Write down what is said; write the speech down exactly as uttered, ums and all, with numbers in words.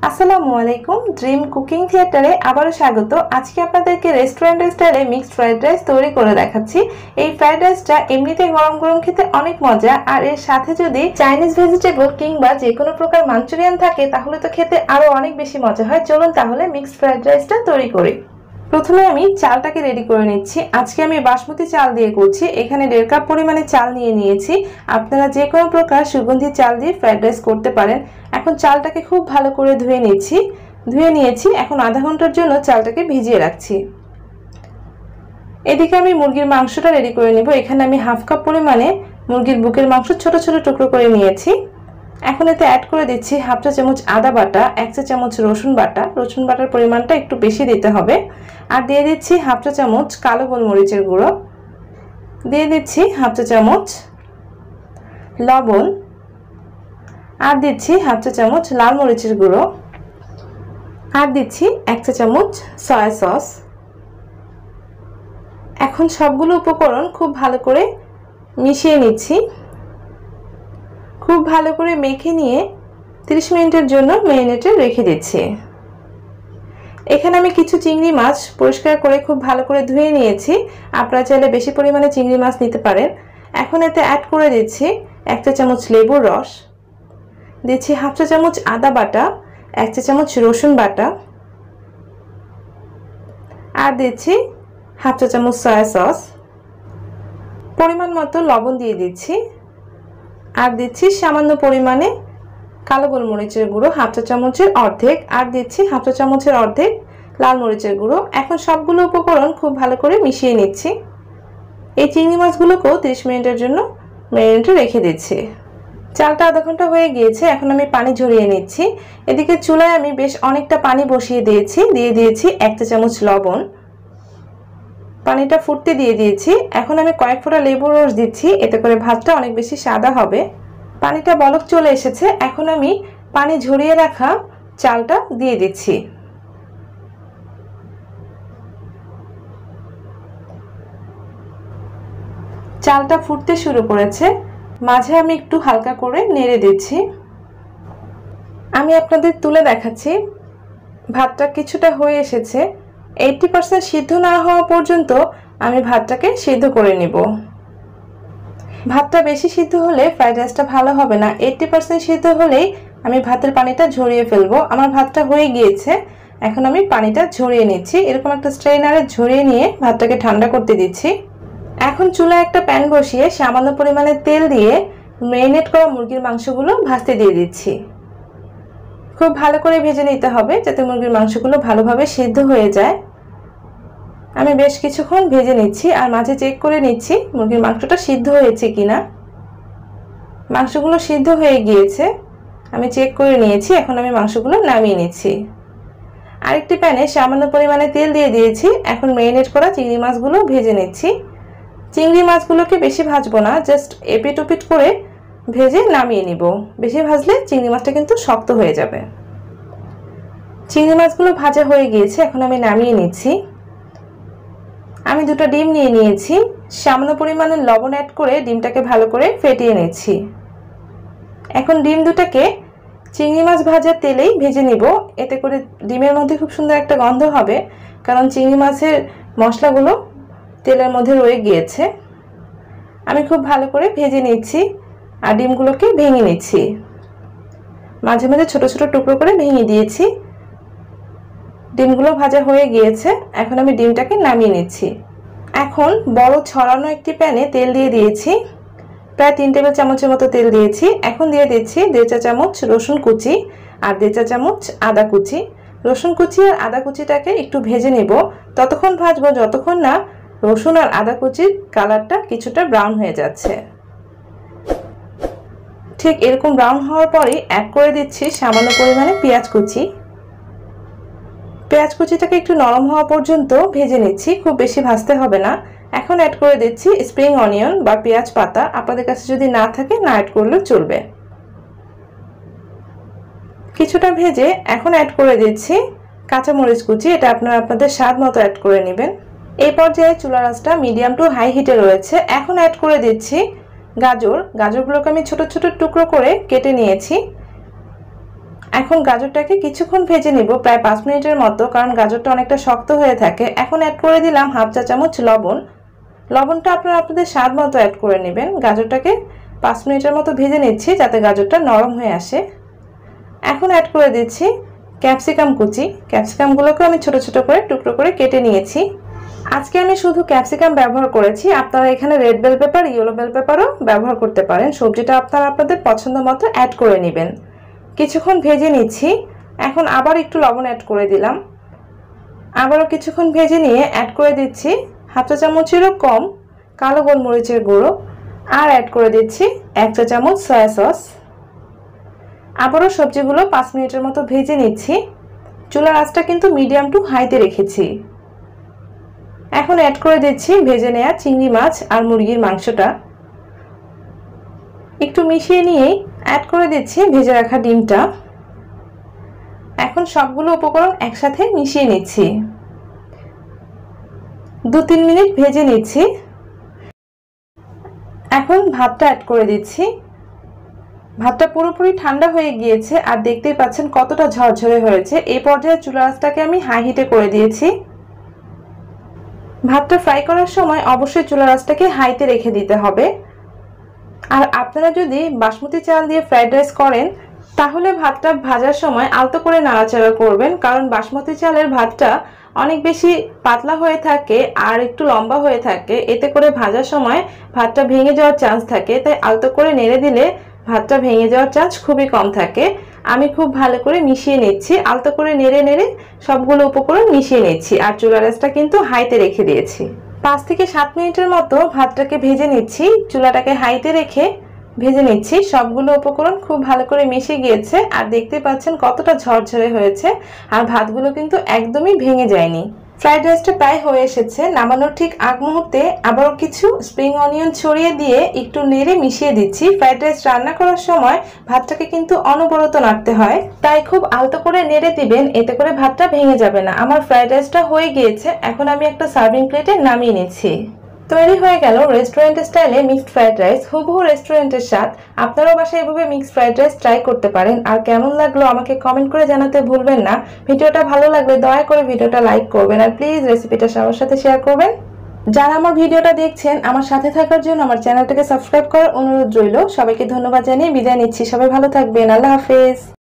আসসালামু আলাইকুম dream cooking থিয়েটারে আবারো স্বাগত। আজকে আপনাদেরকে রেস্টুরেন্ট স্টাইলে মিক্সড ফ্রাইড রাইস তৈরি করে দেখাচ্ছি। এই ফ্রাইড রাইসটা এমনিতে গরম গরম খেতে অনেক মজা, আর এর সাথে যদি চাইনিজ ভেজিটেবল কিংবা যে কোনো প্রকার মাঞ্চুরিয়ান থাকে তাহলে তো খেতে আরো অনেক বেশি মজা হয়। চলুন তাহলে মিক্সড ফ্রাইড রাইসটা তৈরি করি। প্রথমে আমি চালটাকে রেডি করে নিচ্ছি। আজকে আমি বাসমতি চাল দিয়ে করছি। এখানে দেড় কাপ পরিমাণে চাল নিয়ে নিয়েছি। আপনারা যে কোনো প্রকার সুগন্ধি চাল দিয়ে ফ্রাইড রাইস করতে পারেন। এখন চালটাকে খুব ভালো করে ধুয়ে নিচ্ছি। ধুয়ে নিয়েছি, এখন আধা ঘন্টার জন্য চালটাকে ভিজিয়ে রাখছি। এদিকে আমি মুরগির মাংসটা রেডি করে নেব। এখানে আমি হাফ কাপ পরিমাণে মুরগির বুকের মাংস ছোট ছোট টুকরো করে নিয়েছি। এখন এতে অ্যাড করে দিচ্ছি হাফ চা চামচ আদা বাটা, এক চা চামচ রসুন বাটা। রসুন বাটার পরিমাণটা একটু বেশি দিতে হবে। আর দিয়ে দিচ্ছি হাফ চা চামচ কালো গোলমরিচের গুঁড়ো, দিয়ে দিচ্ছি হাফ চা চামচ লবণ, আর দিচ্ছি হাফ চা চামচ লাল মরিচের গুঁড়ো, আর দিচ্ছি এক চা চামচ সয়া সস। এখন সবগুলো উপকরণ খুব ভালো করে মিশিয়ে নিচ্ছি। খুব ভালো করে মেখে নিয়ে তিরিশ মিনিটের জন্য ম্যারিনেটে রেখে দিচ্ছি। এখানে আমি কিছু চিংড়ি মাছ পরিষ্কার করে খুব ভালো করে ধুয়ে নিয়েছি। আপনারা চাইলে বেশি পরিমাণে চিংড়ি মাছ নিতে পারেন। এখন এতে অ্যাড করে দিচ্ছি এক চা চামচ লেবুর রস, দিচ্ছি হাফ চা চামচ আদা বাটা, এক চা চামচ রসুন বাটা, আর দিচ্ছি হাফ চা চামচ সয়া সস। পরিমাণ মতো লবণ দিয়ে দিচ্ছি, আর দিচ্ছি সামান্য পরিমাণে কালো গোলমরিচের গুঁড়ো হাফ চা চামচের অর্ধেক, আর দিচ্ছি হাফ চা চামচের অর্ধেক লাল মরিচের গুঁড়ো। এখন সবগুলো উপকরণ খুব ভালো করে মিশিয়ে নিচ্ছি। এই চিংড়ি মাছগুলোকেও তিরিশ মিনিটের জন্য ম্যারিনেটে রেখে দিচ্ছি। চালটা আধা ঘন্টা হয়ে গিয়েছে, এখন আমি পানি ঝরিয়ে নিচ্ছি। এদিকে চুলায় আমি বেশ অনেকটা পানি বসিয়ে দিয়েছি। দিয়ে দিয়েছি এক চা চামচ লবণ, পানিটা ফুটতে দিয়ে দিয়েছি। এখন আমি কয়েক ফোঁটা লেবুর রস দিচ্ছি, এতে করে ভাতটা অনেক বেশি সাদা হবে। পানিটা বলক চলে এসেছে, এখন আমি পানি ঝরিয়ে রাখা চালটা দিয়ে দিচ্ছি। চালটা ফুটতে শুরু করেছে, মাঝে আমি একটু হালকা করে নেড়ে দিচ্ছি। আমি আপনাদের তুলে দেখাচ্ছি, ভাতটা কিছুটা হয়ে এসেছে। এইটটি পার্সেন্ট সিদ্ধ না হওয়া পর্যন্ত আমি ভাতটাকে সিদ্ধ করে নিব। ভাতটা বেশি সিদ্ধ হলে ফ্রাইড রাইসটা ভালো হবে না। এইটটি পার্সেন্ট সিদ্ধ হলেই আমি ভাতের পানিটা ঝরিয়ে ফেলবো। আমার ভাতটা হয়ে গিয়েছে, এখন আমি পানিটা ঝরিয়ে নিচ্ছি। এরকম একটা স্ট্রেনারে ঝরিয়ে নিয়ে ভাতটাকে ঠান্ডা করতে দিচ্ছি। এখন চুলায় একটা প্যান বসিয়ে সামান্য পরিমাণে তেল দিয়ে ম্যারিনেট করা মুরগির মাংসগুলো ভাজতে দিয়ে দিচ্ছি। খুব ভালো করে ভেজে নিতে হবে যাতে মুরগির মাংসগুলো ভালোভাবে সিদ্ধ হয়ে যায়। আমি বেশ কিছুক্ষণ ভেজে নিচ্ছি, আর মাঝে চেক করে নিচ্ছি মুরগির মাংসটা সিদ্ধ হয়েছে কিনা। মাংসগুলো সিদ্ধ হয়ে গিয়েছে, আমি চেক করে নিয়েছি। এখন আমি মাংসগুলো নামিয়ে নিচ্ছি। আরেকটি প্যানে সামান্য পরিমাণে তেল দিয়ে দিয়েছি। এখন ম্যারিনেট করা চিংড়ি মাছগুলো ভেজে নিচ্ছি। চিংড়ি মাছগুলোকে বেশি ভাজবো না, জাস্ট এপিট ওপিট করে ভেজে নামিয়ে নিব। বেশি ভাজলে চিংড়ি মাছটা কিন্তু শক্ত হয়ে যাবে। চিংড়ি মাছগুলো ভাজা হয়ে গিয়েছে, এখন আমি নামিয়ে নিচ্ছি। আমি দুটো ডিম নিয়ে নিয়েছি। সামান্য পরিমাণে লবণ অ্যাড করে ডিমটাকে ভালো করে ফেটিয়ে নিচ্ছি। এখন ডিম দুটাকে চিংড়ি মাছ ভাজার তেলেই ভেজে নিব। এতে করে ডিমের মধ্যে খুব সুন্দর একটা গন্ধ হবে, কারণ চিংড়ি মাছের মশলাগুলো তেলের মধ্যে রয়ে গিয়েছে। আমি খুব ভালো করে ভেজে নিচ্ছি, আর ডিমগুলোকে ভেঙে নিচ্ছি। মাঝে মাঝে ছোট ছোট টুকরো করে ভেঙে দিয়েছি। ডিমগুলো ভাজা হয়ে গিয়েছে, এখন আমি ডিমটাকে নামিয়ে নিচ্ছি। এখন বড় ছড়ানো একটি প্যানে তেল দিয়ে দিয়েছি। প্রায় তিন টেবিল চামচের মতো তেল দিয়েছি। এখন দিয়ে দিচ্ছি দেড় চা চামচ রসুন কুচি, আর দেড় চা চামচ আদা কুচি। রসুন কুচি আর আদা কুচিটাকে একটু ভেজে নেব। ততক্ষণ ভাজবো যতক্ষণ না রসুন আর আদা কুচির কালারটা কিছুটা ব্রাউন হয়ে যাচ্ছে। ঠিক এরকম ব্রাউন হওয়ার পরেই অ্যাড করে দিচ্ছি সামান্য পরিমাণে পেঁয়াজ কুচি। পেঁয়াজ কুচিটাকে একটু নরম হওয়া পর্যন্ত ভেজে নিচ্ছি, খুব বেশি ভাজতে হবে না। এখন অ্যাড করে দিচ্ছি স্প্রিং অনিয়ন বা পেঁয়াজ পাতা। আপনাদের কাছে যদি না থাকে না অ্যাড করলেও চলবে। কিছুটা ভেজে এখন অ্যাড করে দিচ্ছি কাঁচামরিচ কুচি। এটা আপনারা আপনাদের স্বাদ মতো অ্যাড করে নেবেন। এই পর্যায়ে চুলার আঁচটা মিডিয়াম টু হাই হিটে রয়েছে। এখন অ্যাড করে দিচ্ছি গাজর। গাজরগুলোকে আমি ছোট ছোট টুকরো করে কেটে নিয়েছি। এখন গাজরটাকে কিছুক্ষণ ভেজে নিব, প্রায় পাঁচ মিনিটের মতো, কারণ গাজরটা অনেকটা শক্ত হয়ে থাকে। এখন অ্যাড করে দিলাম হাফ চা চামচ লবণ। লবণটা আপনারা আপনাদের স্বাদ মতো অ্যাড করে নেবেন। গাজরটাকে পাঁচ মিনিটের মতো ভেজে নিচ্ছি যাতে গাজরটা নরম হয়ে আসে। এখন অ্যাড করে দিচ্ছি ক্যাপসিকাম কুচি। ক্যাপসিকামগুলোকে আমি ছোট ছোট করে টুকরো করে কেটে নিয়েছি। আজকে আমি শুধু ক্যাপসিকাম ব্যবহার করেছি, আপনারা এখানে red bell pepper, yellow bell পেপারও ব্যবহার করতে পারেন। সবজিটা আপনারা আপনাদের পছন্দ মতো অ্যাড করে নেবেন। কিছুক্ষণ ভেজে নিচ্ছি। এখন আবার একটু লবণ অ্যাড করে দিলাম। আবারও কিছুক্ষণ ভেজে নিয়ে অ্যাড করে দিচ্ছি হাফ চা চামচেরও কম কালো গোলমরিচের গুঁড়ো, আর অ্যাড করে দিচ্ছি এক চা চামচ সয়া সস। আবারও সবজিগুলো পাঁচ মিনিটের মতো ভেজে নিচ্ছি। চুলার আঁচটা কিন্তু মিডিয়াম টু হাইতে রেখেছি। এখন অ্যাড করে দিচ্ছি ভেজে নেওয়া চিংড়ি মাছ আর মুরগির মাংসটা। একটু মিশিয়ে নিয়েই অ্যাড করে দিচ্ছি ভেজে রাখা ডিমটা। এখন সবগুলো উপকরণ একসাথে মিশিয়ে নিচ্ছি। দু তিন মিনিট ভেজে নিচ্ছি। এখন ভাতটা অ্যাড করে দিচ্ছি। ভাতটা পুরোপুরি ঠান্ডা হয়ে গিয়েছে আর দেখতেই পাচ্ছেন কতটা ঝরঝরে হয়েছে। এই পর্যায়ে চুলার আঁচটাকে আমি হাই হিটে করে দিয়েছি। ভাতটা ফ্রাই করার সময় অবশ্যই চুলার আঁচটাকে হাইতে রেখে দিতে হবে। আর আপনারা যদি বাসমতি চাল দিয়ে ফ্রাইড রাইস করেন তাহলে ভাতটা ভাজার সময় আলতো করে নাড়াচাড়া করবেন, কারণ বাসমতি চালের ভাতটা অনেক বেশি পাতলা হয়ে থাকে আর একটু লম্বা হয়ে থাকে। এতে করে ভাজার সময় ভাতটা ভেঙে যাওয়ার চান্স থাকে, তাই আলতো করে নেড়ে দিলে ভাতটা ভেঙে যাওয়ার চান্স খুবই কম থাকে। আমি খুব ভালো করে মিশিয়ে নিচ্ছি, আলতো করে নেড়ে নেড়ে সবগুলো উপকরণ মিশিয়ে নিচ্ছি। আর চুলার আঁচটা কিন্তু হাইতে রেখে দিয়েছি। পাঁচ থেকে সাত মিনিটের মতো ভাতটাকে ভেজে নিচ্ছি। চুলাটাকে হাইতে রেখে ভেজে নিচ্ছি। সবগুলো উপকরণ খুব ভালো করে মিশে গিয়েছে আর দেখতে পাচ্ছেন কতটা ঝরঝরে হয়েছে, আর ভাতগুলো কিন্তু একদমই ভেঙে যায়নি। ফ্রাইড রাইসটা প্রায় হয়ে এসেছে। নামানোর ঠিক আগ মুহূর্তে আবারও কিছু স্প্রিং অনিয়ন ছড়িয়ে দিয়ে একটু নেড়ে মিশিয়ে দিচ্ছি। ফ্রাইড রাইস রান্না করার সময় ভাতটাকে কিন্তু অনবরত নাড়তে হয়, তাই খুব আলতো করে নেড়ে দিবেন, এতে করে ভাতটা ভেঙে যাবে না। আমার ফ্রাইড রাইসটা হয়ে গিয়েছে। এখন আমি একটা সার্ভিং প্লেটে নামিয়ে নিচ্ছি। তৈরি হয়ে গেল রেস্টুরেন্ট স্টাইলে মিক্সড ফ্রাইড রাইস, হুবহু রেস্টুরেন্টের স্বাদ। আপনারাও বাসায় এভাবে মিক্সড ফ্রাইড রাইস ট্রাই করতে পারেন। আর কেমন লাগলো আমাকে কমেন্ট করে জানাতে ভুলবেন না। ভিডিওটা ভালো লাগলে দয়া করে ভিডিওটা লাইক করবেন আর প্লিজ রেসিপিটা সবার সাথে শেয়ার করবেন। যারা আমার ভিডিওটা দেখছেন আমার সাথে থাকার জন্য আমার চ্যানেলটাকে সাবস্ক্রাইব করার অনুরোধ রইল। সবাইকে ধন্যবাদ জানিয়ে বিদায় নিচ্ছি। সবাই ভালো থাকবেন। আল্লাহ হাফেজ।